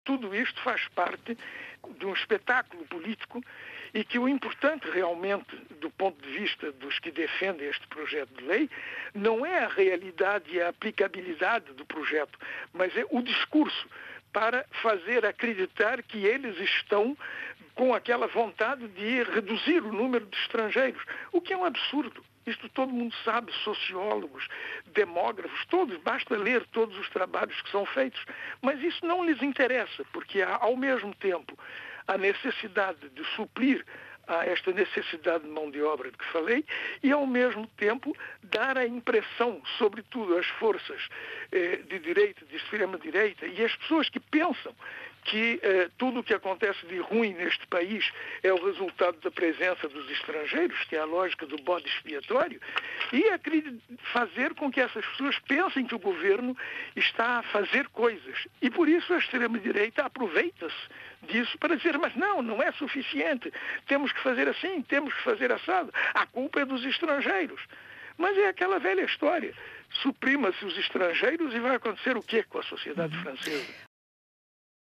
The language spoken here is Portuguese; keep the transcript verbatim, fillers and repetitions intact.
tudo isto faz parte de um espetáculo político e que o importante realmente, do ponto de vista dos que defendem este projeto de lei, não é a realidade e a aplicabilidade do projeto, mas é o discurso para fazer acreditar que eles estão com aquela vontade de reduzir o número de estrangeiros, o que é um absurdo. Isto todo mundo sabe, sociólogos, demógrafos, todos, basta ler todos os trabalhos que são feitos. Mas isso não lhes interessa, porque há, ao mesmo tempo, a necessidade de suprir a esta necessidade de mão de obra de que falei e, ao mesmo tempo, dar a impressão, sobretudo às forças eh, de direita, de extrema-direita, e às pessoas que pensam que eh, tudo o que acontece de ruim neste país é o resultado da presença dos estrangeiros, que é a lógica do bode expiatório, e fazer com que essas pessoas pensem que o governo está a fazer coisas. E por isso a extrema-direita aproveita-se disso para dizer, mas não, não é suficiente, temos que fazer assim, temos que fazer assado, a culpa é dos estrangeiros. Mas é aquela velha história, suprima-se os estrangeiros e vai acontecer o quê com a sociedade francesa?